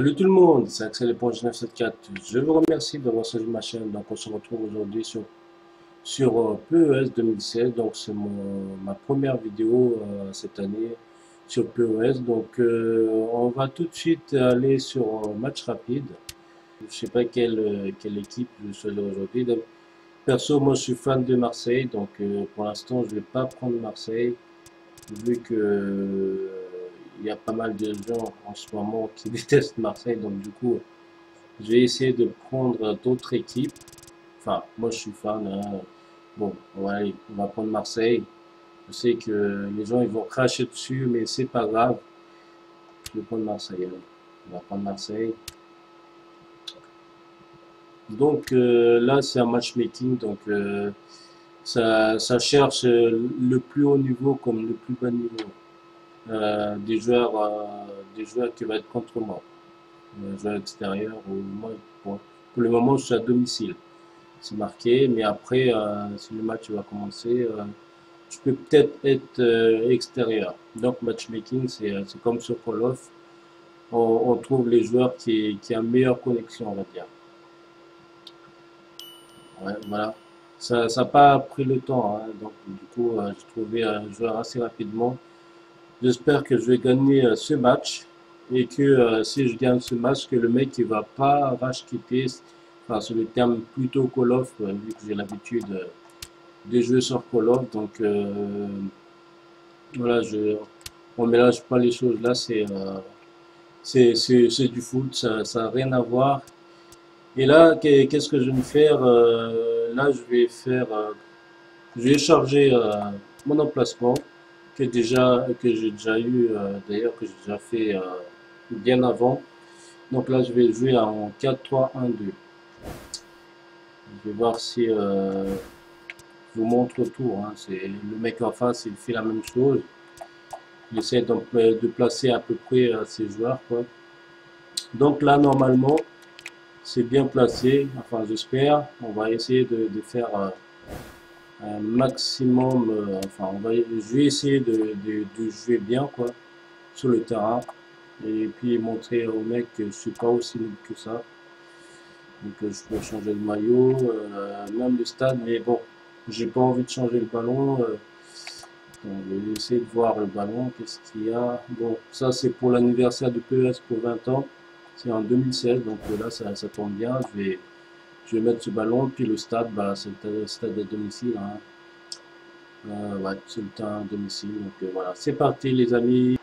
Salut tout le monde, c'est Axel Éponge 974. Je vous remercie d'avoir suivi ma chaîne. Donc on se retrouve aujourd'hui sur PES 2016. Donc c'est ma première vidéo cette année sur PES. Donc on va tout de suite aller sur match rapide. Je sais pas quelle équipe je choisis aujourd'hui. Perso, moi je suis fan de Marseille. Donc pour l'instant je vais pas prendre Marseille vu que il y a pas mal de gens en ce moment qui détestent Marseille, donc du coup, je vais essayer de prendre d'autres équipes. Enfin, moi je suis fan, hein. Bon, on va prendre Marseille. Je sais que les gens ils vont cracher dessus, mais c'est pas grave. Je vais prendre Marseille, hein. On va prendre Marseille. Donc là, c'est un matchmaking, donc ça cherche le plus haut niveau comme le plus bas niveau. Des joueurs qui vont être contre moi, joueurs extérieurs ou moi. Pour le moment, je suis à domicile, c'est marqué, mais après, si le match va commencer, je peux peut-être être extérieur. Donc, matchmaking, c'est comme sur Call of, on trouve les joueurs qui ont une meilleure connexion, on va dire. Ouais, voilà. Ça n'a pas pris le temps, hein. Donc, du coup, j'ai trouvé un joueur assez rapidement. J'espère que je vais gagner ce match et que si je gagne ce match, que le mec il va pas rage quitter, enfin c'est le terme plutôt Call of, vu que j'ai l'habitude de jouer sur Call of, donc voilà, on mélange pas les choses là, c'est du foot, ça n'a rien à voir. Et là, qu'est-ce que je vais me faire? Là, je vais charger mon emplacement que j'ai déjà eu d'ailleurs que j'ai déjà fait bien avant. Donc là je vais jouer en 4-3-1-2. Je vais voir si je vous montre autour, hein. C'est le mec en face, il fait la même chose. Il essaie de placer à peu près ses joueurs, quoi. Donc là normalement c'est bien placé, enfin j'espère. On va essayer de faire un maximum, enfin je vais essayer de jouer bien, quoi, sur le terrain, et puis montrer au mec que je suis pas aussi nul que ça. Donc je peux changer le maillot, même le stade, mais bon, j'ai pas envie de changer le ballon. Donc, je vais essayer de voir le ballon, qu'est-ce qu'il y a. Bon, ça c'est pour l'anniversaire de PES pour 20 ans, c'est en 2016, donc là ça tombe bien. Je vais mettre ce ballon, puis le stade, bah, c'est le stade à domicile, hein. Ouais, c'est le temps à domicile, donc voilà, c'est parti les amis.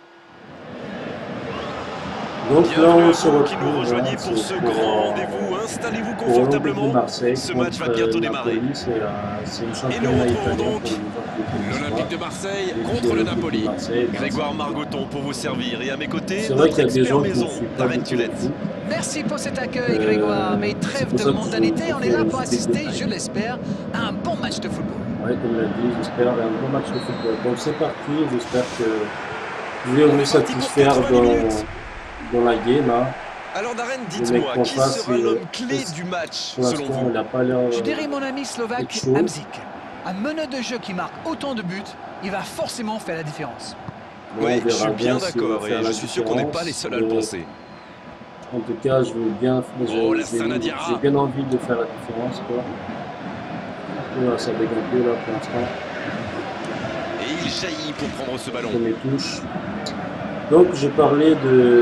Donc là on se retrouve, qui nous rejoignez pour ce grand rendez-vous. Installez-vous confortablement. Marseille, ce match va bientôt démarrer. C'est une Et nous championnat retrouvons italien donc l'Olympique de Marseille contre le Napoli. Grégoire Margoton pour vous servir. Et à mes côtés, notre expert maison, Darren Tulette. Merci pour cet accueil, Grégoire. Mais trêve de mondanité, on est là pour assister, je l'espère, à un bon match de football. Ouais, comme l'a dit, j'espère un bon match de football. Donc c'est parti, j'espère que je vais vous satisfaire dans la game, hein. Alors Darren, dites-moi, qui sera l'homme clé du match selon vous? Je dirais mon ami slovaque Hamzik. Un meneur de jeu qui marque autant de buts, il va forcément faire la différence. Oui, je suis bien d'accord et je suis sûr qu'on n'est pas les seuls à le penser. En tout cas, j'ai bien envie de faire la différence, quoi. Là, ça dégaine un peu là pour l'instant. Et il jaillit pour prendre ce ballon. Première touche. Donc j'ai parlé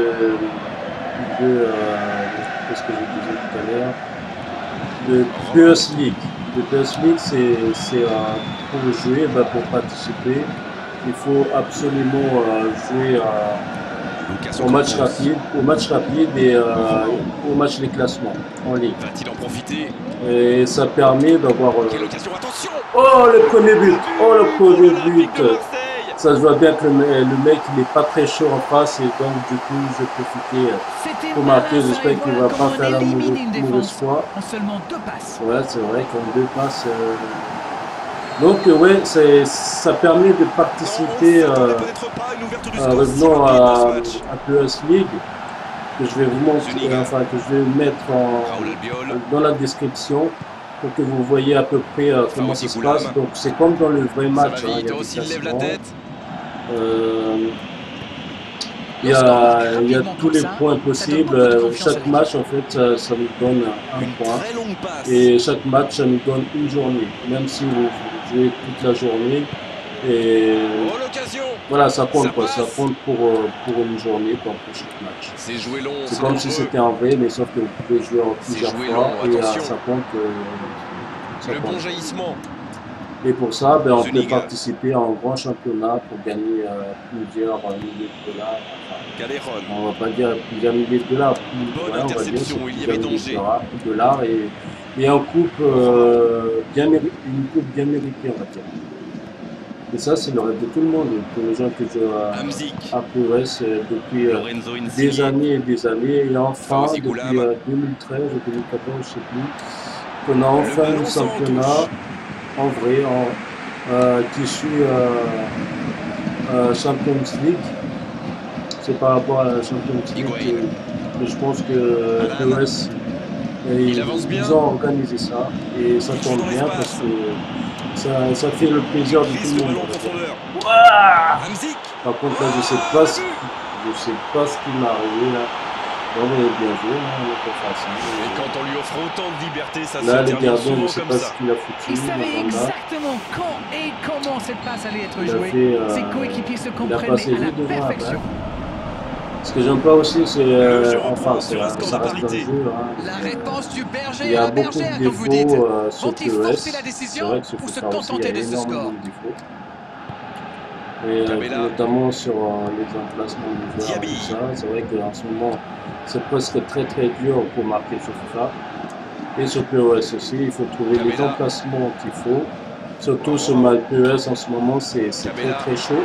qu'est-ce que je disais tout à l'heure, de PES League. Le PES League, c'est pour jouer, pour participer, il faut absolument jouer au match rapide et au match des classements en ligne. Va-t-il en profiter? Et ça permet d'avoir. Quelle occasion, attention! Oh le premier but! Oh le premier but! Ça se voit bien que le mec il n'est pas très chaud en face et donc du coup je vais profiter pour marquer. J'espère qu'il ne va pas faire la mauvaise foi. En seulement 2 passes. Ouais, c'est vrai qu'en 2 passes. Donc ouais, ça permet de participer revenons à PES League, que je vais vous montrer, enfin que je vais mettre dans la description pour que vous voyez à peu près comment ça se passe. Donc c'est comme dans le vrai match, hein, il y a des classements. il y a tous les points possibles. Chaque match, en fait, ça nous donne un point. Et chaque match, ça nous donne une journée. Même si vous jouez toute la journée. Et voilà, ça compte quoi. Ça compte pour une journée, quoi, pour chaque match. C'est comme si c'était en vrai, mais sauf que vous pouvez jouer en plusieurs fois. Et ça compte. Le bon jaillissement. Et pour ça, ben, on peut participer à un grand championnat pour gagner plusieurs milliers de dollars. Enfin, on va pas dire plusieurs milliers de dollars. Bonne interception, il y avait danger. Dollars et une coupe bien méritée, on va dire. Et ça, c'est le rêve de tout le monde. Pour les gens qui jouent à PES depuis des années et des années. Et enfin, depuis 2013 ou 2014, je ne sais plus, qu'on a enfin un championnat en vrai, qui suit Champions League. C'est par rapport à la Champions League que je pense que PES, ils ont organisé ça et ça tombe bien parce que ça fait le plaisir de tout le monde. Par contre là, je sais pas ce qui m'est arrivé là. Bon, mais bien joué, et quand on lui offre autant de liberté, ça là, se termine souvent je ne sais comme pas ça. ce qu'il a foutu. Il savait exactement quand et comment cette passe allait être jouée. Ses coéquipiers se comprenaient à la perfection. Ce que j'aime pas aussi, c'est enfin, ça reste un jeu. Hein. La réponse du berger il y a à la beaucoup bergère, de comme vous dites. défauts sur Vont-ils PES. forcer la décision ou se contenter de ce score? Et notamment sur les emplacements des joueurs, tout ça. C'est vrai qu'en ce moment, c'est presque très dur pour marquer sur FIFA. Et sur PES aussi, il faut trouver les emplacements qu'il faut. Surtout sur ma PES en ce moment, c'est très chaud.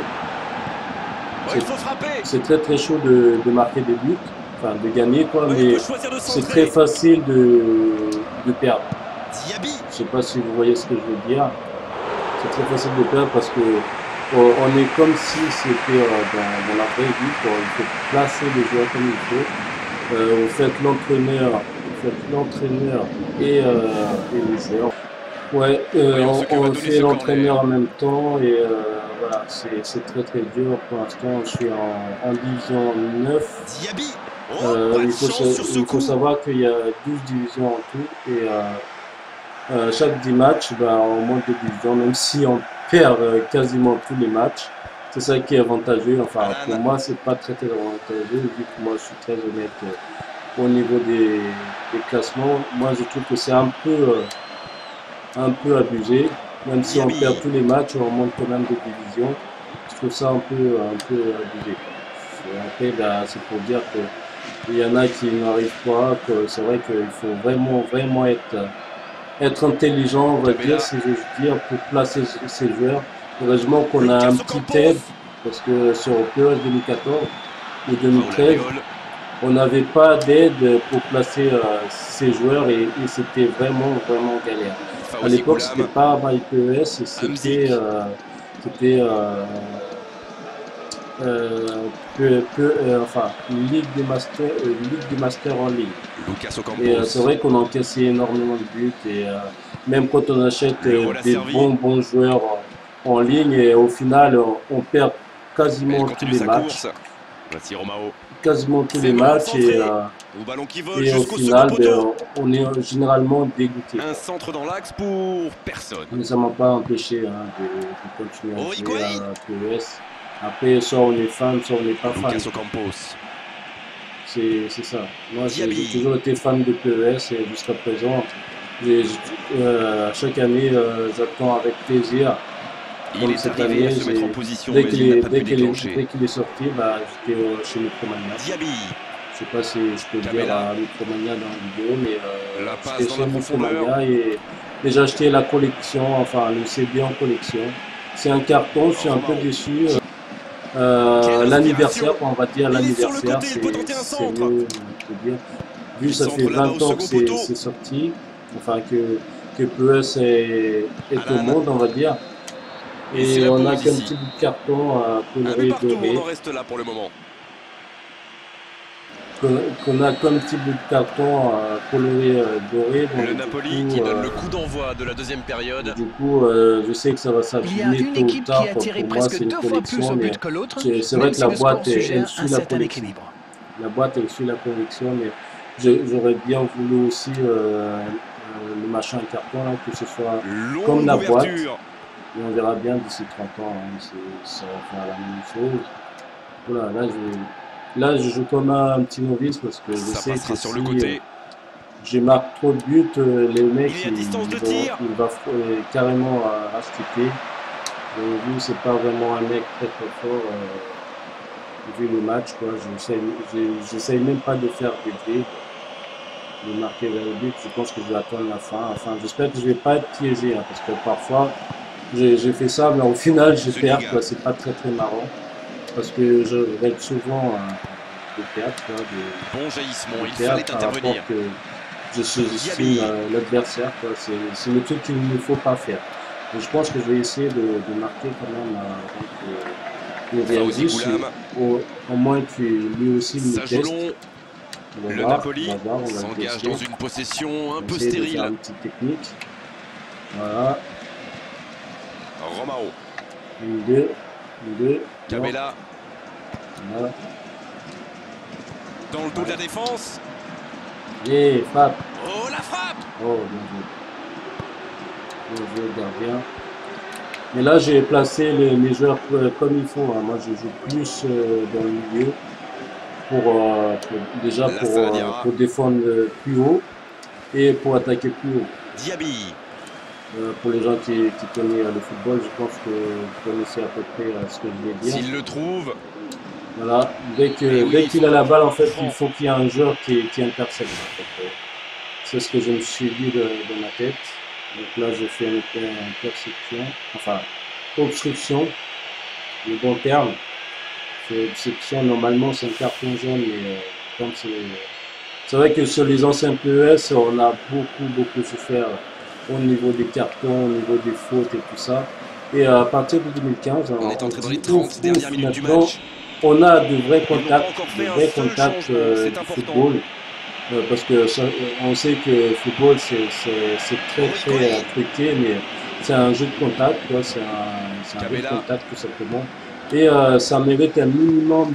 C'est très chaud de marquer des buts, enfin de gagner quoi, mais c'est très facile de perdre. Je sais pas si vous voyez ce que je veux dire. C'est très facile de perdre parce que on est comme si c'était dans la vraie vie, quoi. Il faut placer les joueurs comme il faut. Vous faites l'entraîneur et les joueurs. Ouais, on fait l'entraîneur en même temps et voilà, c'est très dur. Pour l'instant, je suis en division 9. Il faut savoir qu'il y a 12 divisions en tout et chaque 10 matchs, on monte de division, même si on perd quasiment tous les matchs. C'est ça qui est avantageux. Enfin, pour moi, c'est pas très avantageux, vu que moi, je suis très honnête au niveau des classements. Moi, je trouve que c'est un peu abusé. Même si on perd tous les matchs, on monte quand même de division. Je trouve ça un peu abusé. Après, c'est pour dire qu'il y en a qui n'arrivent pas, que c'est vrai qu'il faut vraiment être intelligent, on va dire, si j'ose dire, pour placer ces joueurs. Heureusement qu'on a un petit aide, parce que sur PES 2014 ou 2013, on n'avait pas d'aide pour placer ces joueurs et c'était vraiment galère. À l'époque, c'était pas MyPES, c'était enfin Ligue des Masters en ligne. Et c'est vrai qu'on encaissait énormément de buts et même quand on achète des bons joueurs en ligne et au final on perd quasiment tous les matchs. Quasiment tous les matchs et au final on est généralement dégoûté. Un centre dans l'axe pour personne. Mais ça m'a pas empêché de continuer à jouer à PES. Après, soit on est fan, soit on n'est pas fan. C'est ça. Moi, j'ai toujours été fan de PES et jusqu'à présent, chaque année, j'attends avec plaisir. Comme cette année, dès qu'il est sorti, j'étais chez Micromania. Je sais pas si je peux dire à Micromania dans la vidéo, mais j'étais chez Micromania et j'ai acheté la collection, enfin le CD en collection. C'est un carton, je suis un peu déçu. L'anniversaire, on va dire l'anniversaire, c'est mieux de dire. Vu que ça fait 20 ans que c'est sorti, enfin que PES est au monde, on va dire. Et on a qu'un petit bout de carton coloré doré. qu'on a comme type de carton coloré doré. Donc, le Napoli qui donne le coup d'envoi de la deuxième période. Du coup, je sais que ça va s'abîmer tôt ou tard. Pour moi, c'est une collection, mais c'est vrai que la boîte, elle suit la collection. La boîte, elle suit la collection, mais j'aurais bien voulu aussi le machin carton, là, que ce soit comme la boîte. Et on verra bien d'ici 30 ans, hein, ça va faire la même chose. Voilà, là, je joue comme un petit novice parce que je sais que sur le côté. Je marque trop de buts, les mecs ils vont carrément acheter. Vu c'est pas vraiment un mec très fort vu le match, quoi. J'essaye même pas de faire des dribbles, de marquer vers le but. Je pense que je vais attendre la fin. Enfin, j'espère que je vais pas être piégé, hein, parce que parfois j'ai fait ça, mais au final je perds, quoi. C'est pas très marrant parce que je règle souvent de perdre, quoi. Bon jaillissement, il fallait intervenir. Je sous-estime l'adversaire, c'est le truc qu'il ne faut pas faire. Et je pense que je vais essayer de marquer quand même le réalisme, au moins que lui aussi me teste. Le Napoli s'engage dans une possession un peu stérile. Faire une petite technique. Voilà. Romao. Une, deux. Cabella. Voilà. Dans le dos de la défense. Et frappe. Oh, la frappe. Oh, bien joué, gardien. Mais là, j'ai placé les joueurs comme il faut. Hein. Moi, je joue plus dans le milieu pour défendre plus haut et pour attaquer plus haut. Diaby. Pour les gens qui connaissent le football, je pense que vous connaissez à peu près ce que je vais dire. S'il le trouve. Voilà, dès qu'il a la balle, en fait, il faut qu'il y ait un joueur qui intercepte. En fait. C'est ce que je me suis dit dans ma tête. Donc là, je fais une interception, enfin, obstruction, le bon terme. Obstruction, normalement, c'est un carton jaune, mais comme c'est vrai que sur les anciens PES, on a beaucoup souffert au niveau des cartons, au niveau des fautes et tout ça. Et à partir de 2015, on est entré dans les 30 dernières minutes du match. On a de vrais contacts, du football. Parce que on sait que le football c'est très truqué, mais c'est un jeu de contact, c'est un jeu de contact tout simplement. Et ça mérite un minimum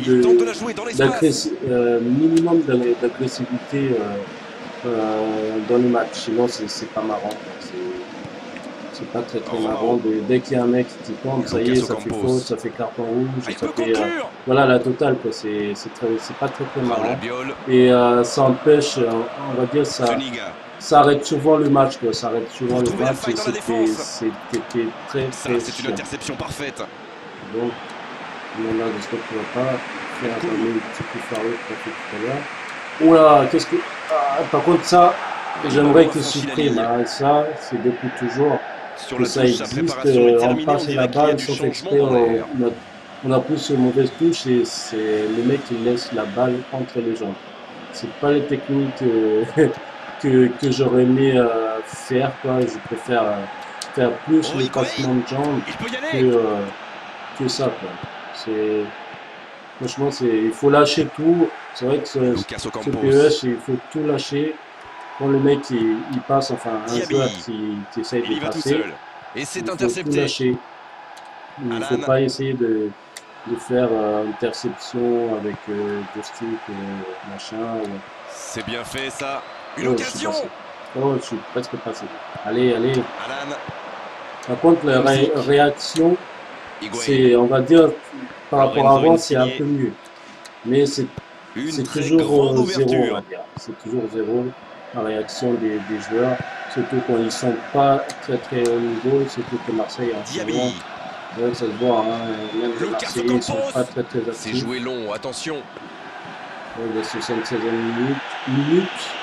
d'agressivité dans les matchs. Sinon c'est pas marrant. C'est pas très marrant. Dès qu'il y a un mec qui tombe, ça y est, ça fait faute, ça fait carton rouge, ça fait voilà la totale, quoi. C'est pas très marrant. Et ça empêche, on va dire, ça arrête souvent le match, quoi. Ça arrête souvent le match. C'était très c'est une interception parfaite. Donc là, j'espère qu'il va pas faire un petit coup faré tout à l'heure. Oula, qu'est-ce que par contre ça, j'aimerais qu'il supprime. Ça, c'est depuis toujours. Que ça existe, on passe la balle sans exprès, on a plus une mauvaise touche et c'est le mec qui laisse la balle entre les jambes. C'est pas les techniques que j'aurais aimé faire, quoi. Je préfère faire plus le passement de jambes que ça, quoi. Franchement, il faut lâcher tout. C'est vrai que ce PES, il faut tout lâcher. Quand le mec il passe, enfin un joueur qui essaye de passer, et c'est il intercepté. faut tout lâcher. Il ne faut pas essayer de faire interception avec joystick, machin. C'est bien fait ça. Une occasion. Je suis presque passé. Allez. Par contre, la réaction, c'est, on va dire, par rapport à avant, c'est un peu mieux. Mais c'est toujours zéro, on va dire. C'est toujours zéro. La réaction des joueurs, surtout quand ils sont pas très haut niveau, surtout que Marseille en ce moment, ça se voit, hein, même les Marseillais ne sont pas très actifs. C'est joué long, attention. La 76e minute.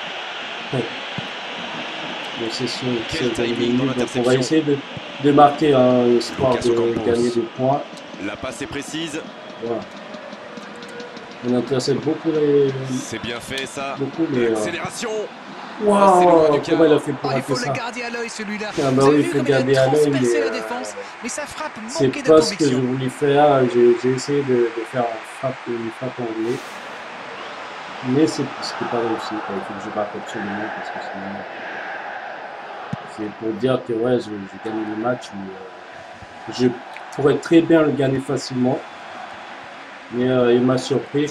La session 16e minute, donc on va essayer de marquer un espoir de gagner des points. La passe est précise. Voilà. On intercepte beaucoup les... C'est bien fait ça. Beaucoup, mais... Accélération. Waouh, comment il a fait pour il faut ça? le garder à l'œil celui-là. Ah bah oui, il faut le garder à l'œil, mais sa frappe c'est manquait de pas ce que je conviction. voulais faire. J'ai essayé de faire une frappe anglais. Mais c'était pas réussi. Il faut que je batte absolument parce que sinon. C'est pour dire que ouais, j'ai gagné le match. Mais, je pourrais très bien le gagner facilement. Mais il m'a surpris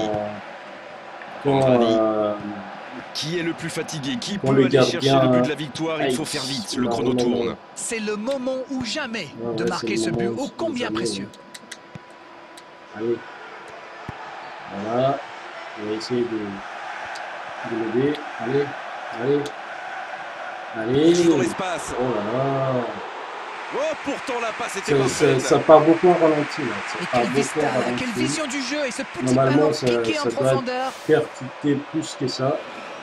quand qui est le plus fatigué? Qui peut aller chercher le but de la victoire? Il faut faire vite, le chrono tourne. C'est le moment ou jamais de marquer ce but ô combien précieux. Allez. Voilà. On va essayer de lever. Allez. Allez. Allez. Dans l'espace. Oh là là. Oh, pourtant la passe était parfaite. Ça part beaucoup en ralenti là. Quelle vision du jeu et ce petit ballon piqué en profondeur. Percuter plus que ça.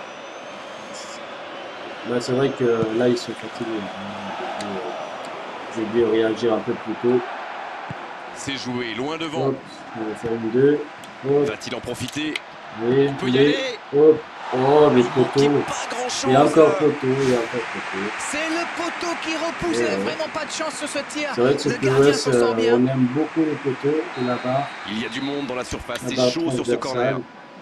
Bah, c'est vrai que là ils sont fatigués. J'ai dû réagir un peu plus tôt. C'est joué loin devant. Hop, on va faire une 2. Va-t-il en profiter? Oui, on peut y aller. Hop. Oh, les poteaux. Il y a encore poteau, C'est le poteau qui repousse. Il n'y avait vraiment pas de chance sur ce tir. C'est vrai que ce POS, on aime beaucoup les poteaux et là-bas. Il y a du monde dans la surface, c'est chaud sur ce corner.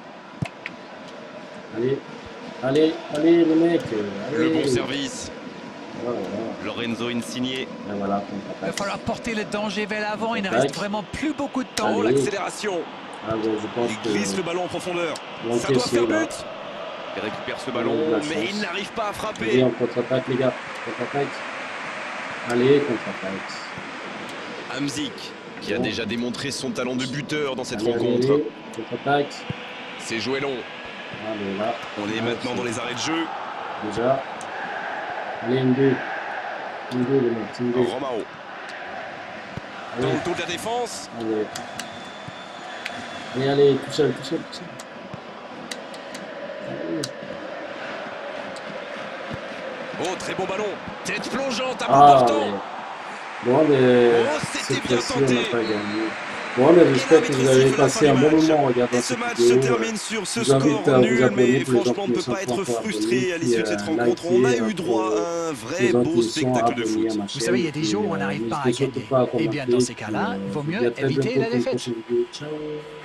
Allez, allez, allez les mecs. Allez. Le bon service. Voilà. Lorenzo Insigne. Voilà, il va falloir porter le danger vers l'avant. Il ne reste vraiment plus beaucoup de temps. Oh, l'accélération. Ah bon, je pense il glisse le ballon en profondeur. Ça doit faire but. Il récupère ce ballon, mais il n'arrive pas à frapper. Allez, on contre-attaque, les gars. Contre-attaque. Allez, contre-attaque. Hamzik, qui a déjà démontré son talent de buteur dans cette rencontre. Allez, contre-attaque. C'est joué long. Allez, là. On est maintenant dans les arrêts de jeu. Déjà. Allez, une 2. Une 2, les mecs. Une 2. Romao. Dans le dos de la défense. Allez. Allez, tout seul. Allez. Oh, très bon ballon. Tête plongeante à bout portant. Bon, mais c'était bien tenté. On n'a pas gagné. Bon, mais j'espère que vous avez passé un bon moment en regardant cette vidéo. Ce match se termine sur ce score nul, mais franchement, on ne peut pas être frustré à l'issue de cette rencontre. On a eu droit à un vrai beau spectacle de foot. Vous savez, il y a des jours où on n'arrive pas à gagner. Et bien, dans ces cas-là, il vaut mieux éviter la défaite. Ciao.